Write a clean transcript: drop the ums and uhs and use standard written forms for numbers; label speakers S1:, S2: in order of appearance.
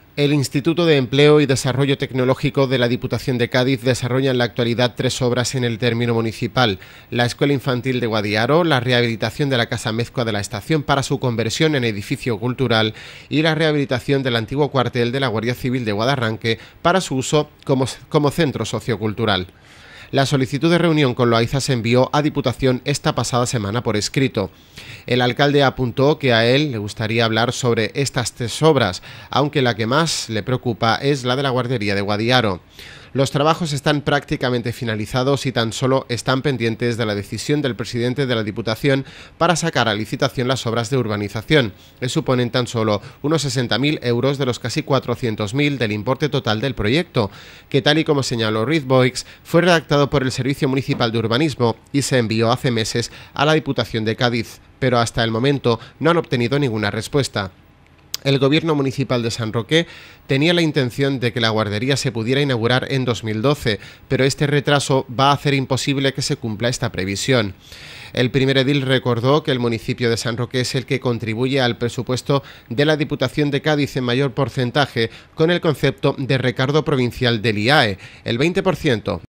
S1: El Instituto de Empleo y Desarrollo Tecnológico de la Diputación de Cádiz desarrolla en la actualidad 3 obras en el término municipal: la Escuela Infantil de Guadiaro, la rehabilitación de la Casa Mezcua de la Estación para su conversión en edificio cultural y la rehabilitación del antiguo cuartel de la Guardia Civil de Guadarranque para su uso como centro sociocultural. La solicitud de reunión con Loaiza se envió a Diputación esta pasada semana por escrito. El alcalde apuntó que a él le gustaría hablar sobre estas 3 obras, aunque la que más le preocupa es la de la guardería de Guadiaro. Los trabajos están prácticamente finalizados y tan solo están pendientes de la decisión del presidente de la Diputación para sacar a licitación las obras de urbanización, que suponen tan solo unos 60.000 euros de los casi 400.000 del importe total del proyecto, que, tal y como señaló Ruiz Boix, fue redactado por el Servicio Municipal de Urbanismo y se envió hace meses a la Diputación de Cádiz, pero hasta el momento no han obtenido ninguna respuesta. El Gobierno municipal de San Roque tenía la intención de que la guardería se pudiera inaugurar en 2012, pero este retraso va a hacer imposible que se cumpla esta previsión. El primer edil recordó que el municipio de San Roque es el que contribuye al presupuesto de la Diputación de Cádiz en mayor porcentaje, con el concepto de recargo provincial del IAE, el 20%.